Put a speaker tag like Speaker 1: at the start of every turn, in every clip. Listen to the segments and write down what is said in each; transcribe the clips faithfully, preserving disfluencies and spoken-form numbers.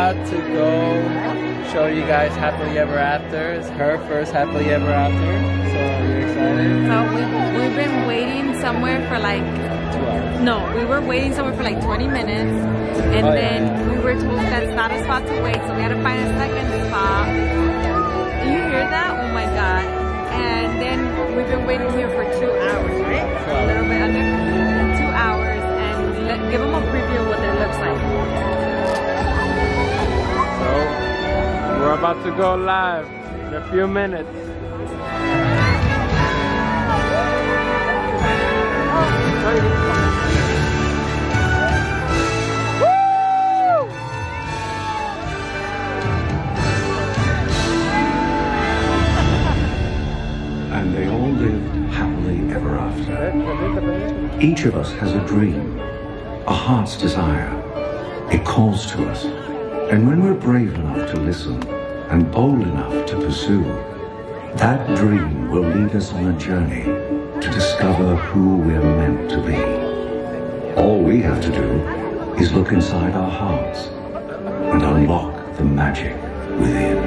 Speaker 1: about to go show you guys Happily Ever After. It's her first Happily Ever After. So you're excited?
Speaker 2: So we, we've been waiting somewhere for like...
Speaker 1: Two hours.
Speaker 2: No, we were waiting somewhere for like twenty minutes. And
Speaker 1: oh,
Speaker 2: then
Speaker 1: yeah.
Speaker 2: we were told that's not a spot to wait. So we had to find a second spot. You hear that? Oh my God. And then we've been waiting here for two hours, right?
Speaker 1: Two
Speaker 2: a little bit under two hours. And let, give them a preview of what it looks like.
Speaker 1: So, we're about to go live in a few minutes.
Speaker 3: And they all lived happily ever after. Each of us has a dream, a heart's desire. It calls to us. And when we're brave enough to listen and bold enough to pursue, that dream will lead us on a journey to discover who we're meant to be. All we have to do is look inside our hearts and unlock the magic within.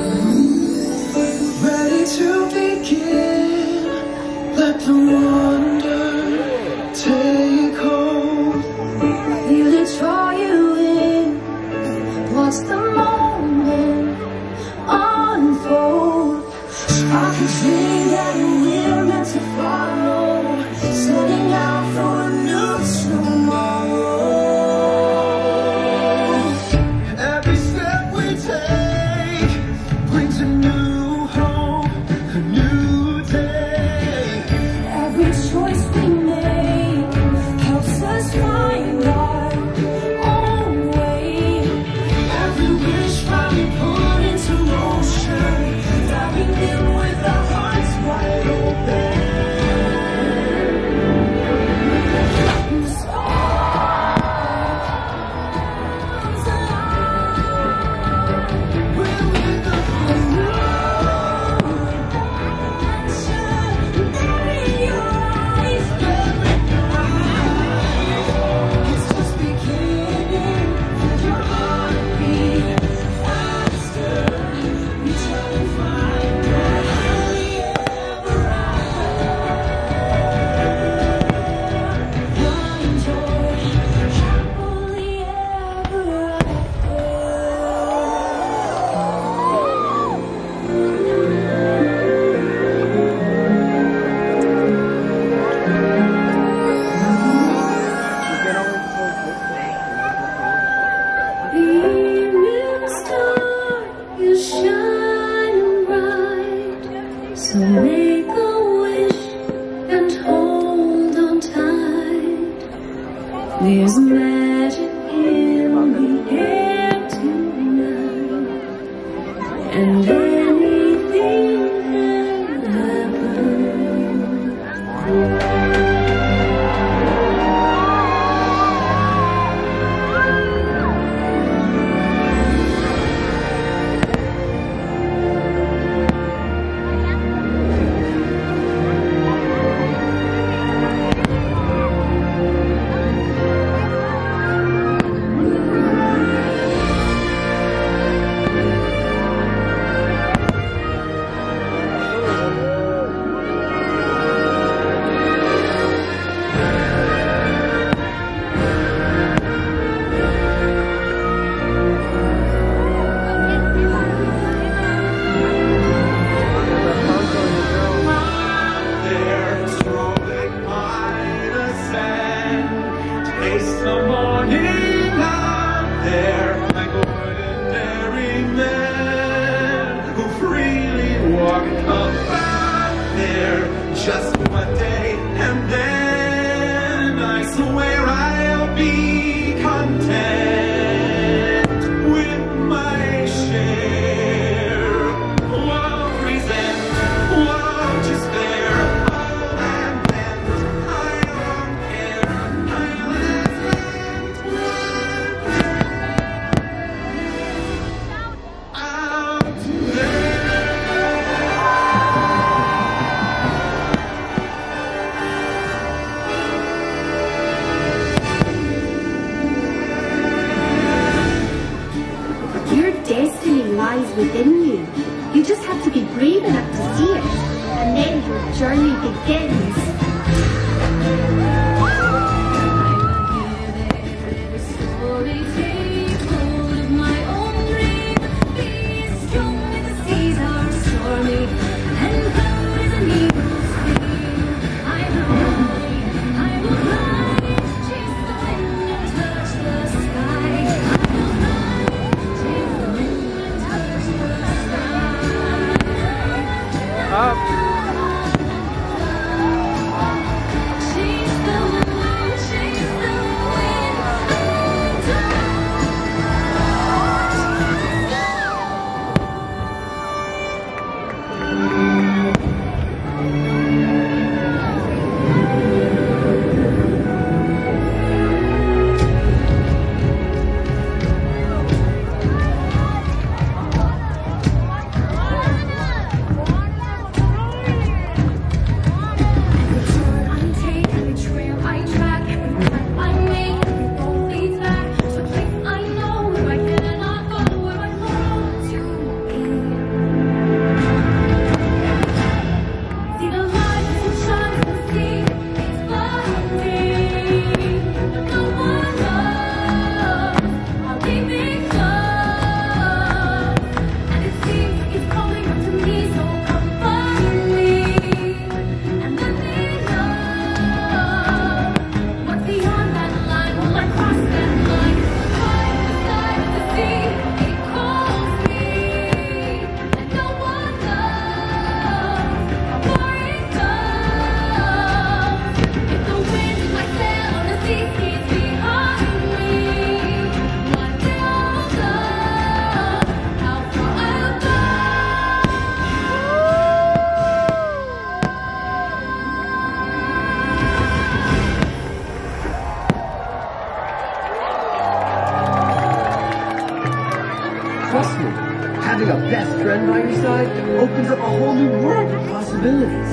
Speaker 4: Ready to begin, let the wonder take hold. Feel it draw you in, watch the moment unfold. Spark a dream that we're meant to follow, setting out for a new tomorrow. Every step we take brings a new hope, a new day. Every choice we make helps us find our own way. Every wish finally put into motion, diving in with our hearts wide open. The stars align. We're with the it's just beginning. Feel your heartbeat faster. Reach out and find your happily ever after. Find your happily ever The evening star is shining bright, so make a wish and hold on tight. There's magic in the air tonight, and anything can happen.
Speaker 5: Taste the morning out there, like ordinary men who freely walk about there. Just one day, and then I swear I'll be content with my share. Won't resent, won't despair. All and then I don't care. I'll accept out there.
Speaker 6: within you. You just have to be brave enough to see it, and then your journey begins.
Speaker 7: Trust me, having a best friend by your side opens up a whole new world of possibilities.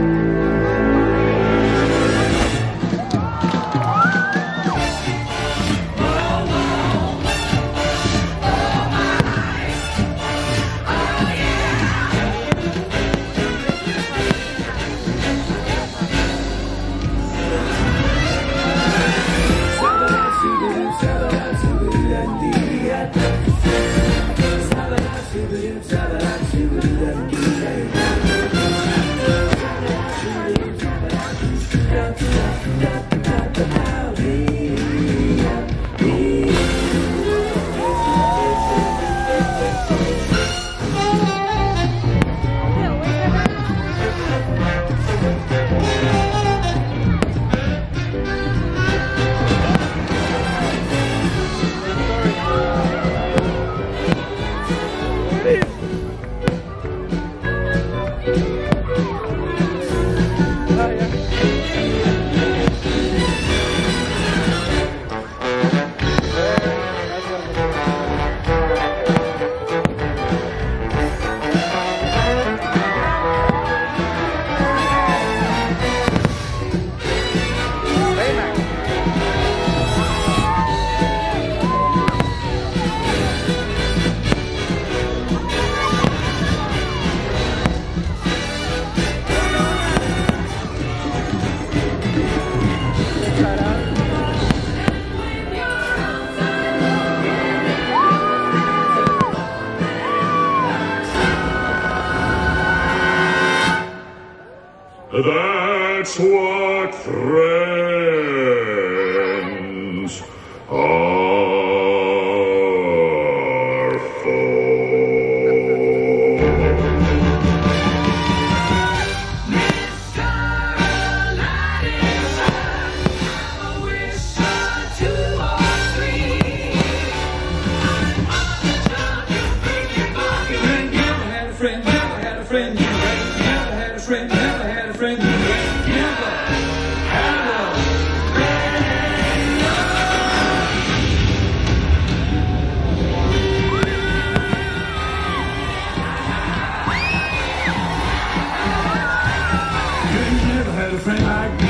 Speaker 5: That's what friends are for. Mister Aladdin, have a wish or two or three. I'm on the job, you bring your bargain. Never had a friend, never had a friend, never had a friend, never had a friend, never had a friend. Never had a friend like me.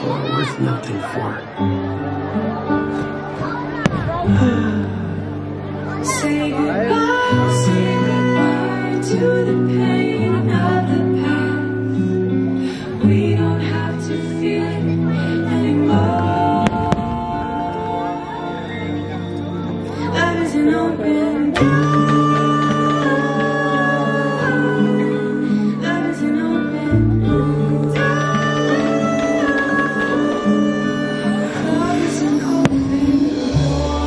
Speaker 7: worth melting for.
Speaker 4: Say goodbye, say goodbye to the pain of the past. We don't have to feel it anymore. Love is an open door. Love is an open door. Love is an open door.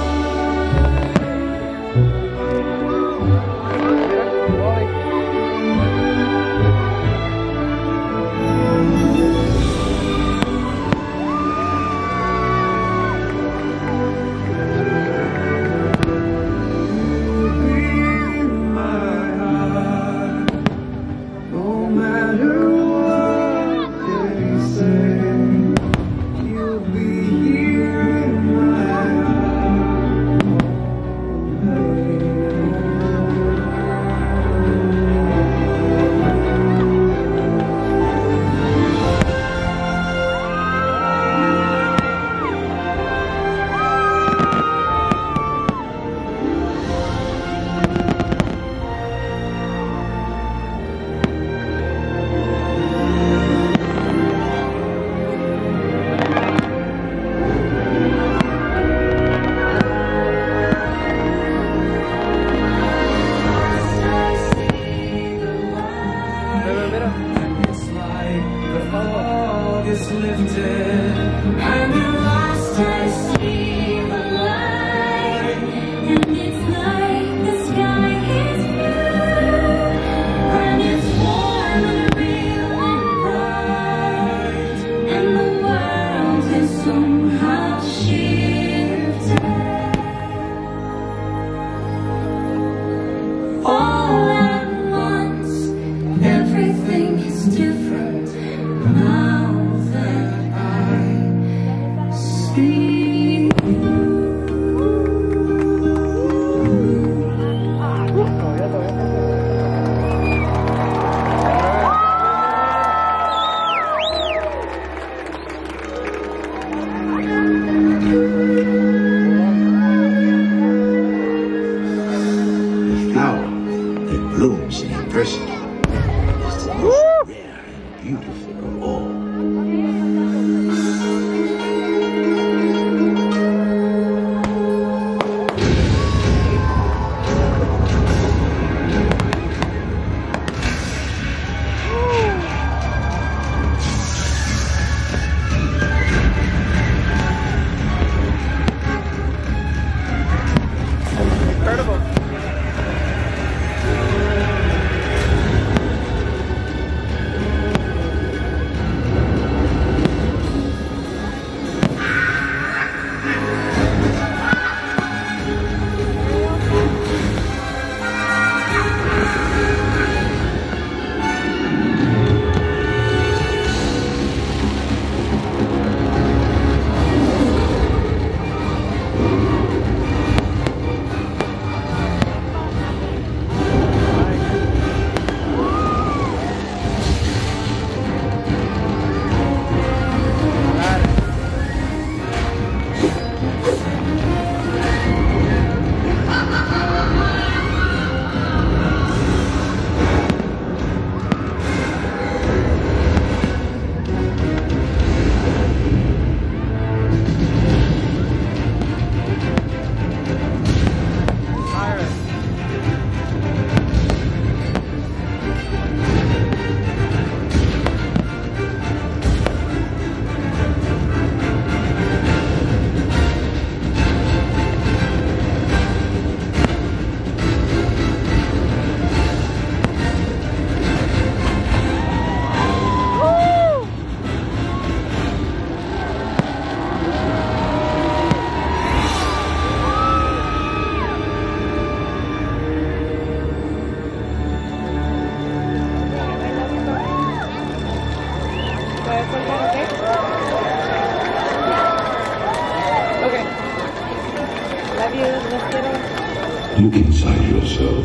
Speaker 3: Look inside yourself.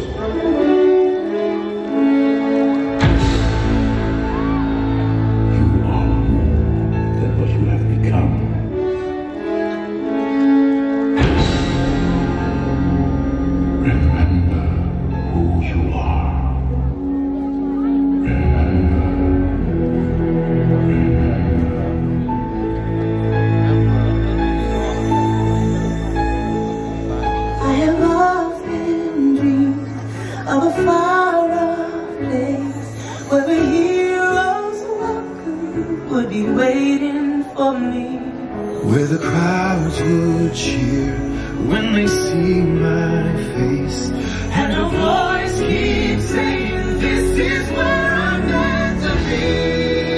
Speaker 3: You are more than what you have been.
Speaker 8: of a far-off place where a hero's welcome would be waiting for me.
Speaker 9: Where the crowds would cheer when they see my face,
Speaker 8: And a voice keeps saying, this is where I'm meant to be.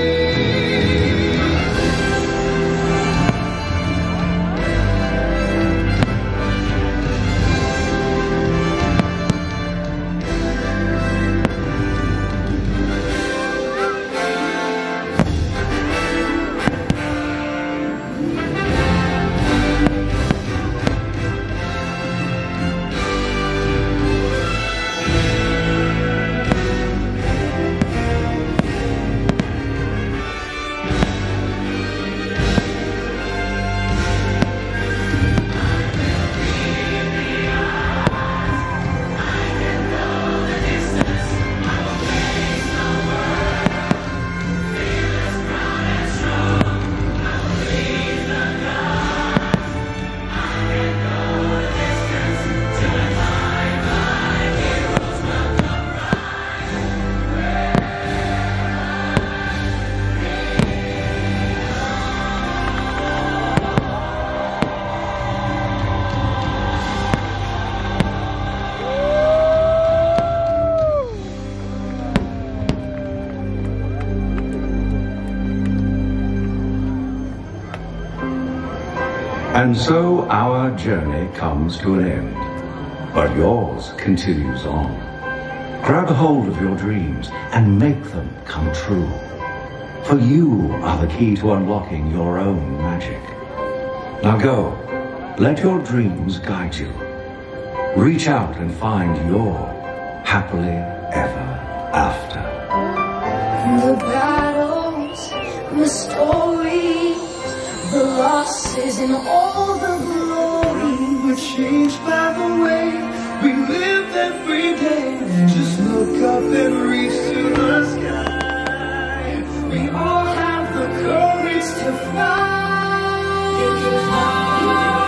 Speaker 3: And so our journey comes to an end, but yours continues on. Grab hold of your dreams and make them come true. For you are the key to unlocking your own magic. Now go, let your dreams guide you. Reach out and find your happily ever after.
Speaker 8: The battles, the stories, the losses and all the glory
Speaker 9: we're changed by the way we live every day. Just look up and reach to the sky.
Speaker 8: We all have the courage to fly. You can fly.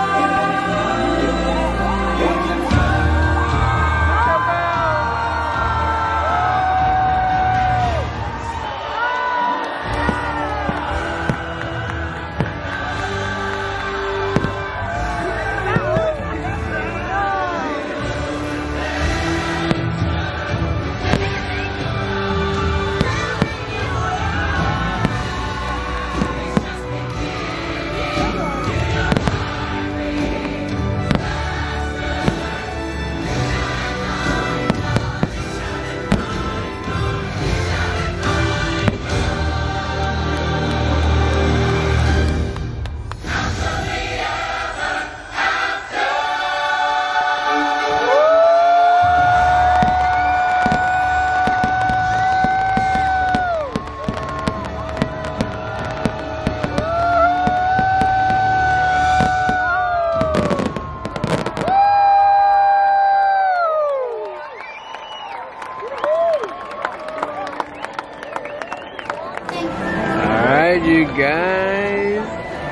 Speaker 1: You guys.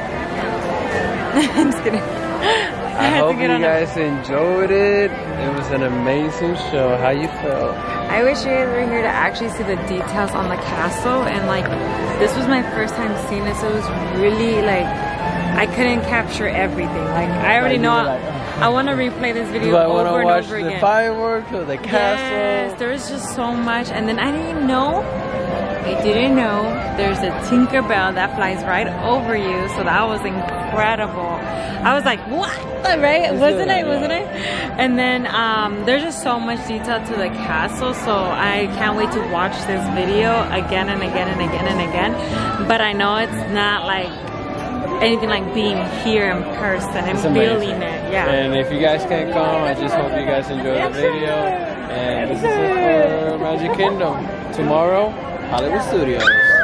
Speaker 2: I'm just kidding.
Speaker 1: I, I hope you guys a... enjoyed it. It was an amazing show. How you felt?
Speaker 2: I wish you guys were here to actually see the details on the castle, and like this was my first time seeing it, so it was really like I couldn't capture everything. Like I already know like, oh. I want to replay this video
Speaker 1: I
Speaker 2: over and over
Speaker 1: watch
Speaker 2: again.
Speaker 1: The fireworks or the castle.
Speaker 2: Yes, there was just so much, and then I didn't know. I didn't know there's a Tinkerbell that flies right over you, so that was incredible. I was like, what? Right? Wasn't I? Wasn't I? And then um, there's just so much detail to the castle, so I can't wait to watch this video again and again and again and again. But I know it's not like anything like being here in person and feeling it. Yeah.
Speaker 1: And if you guys can't come, I just hope you guys enjoy the video. And this is it for Magic Kingdom. Tomorrow, Hollywood Studios.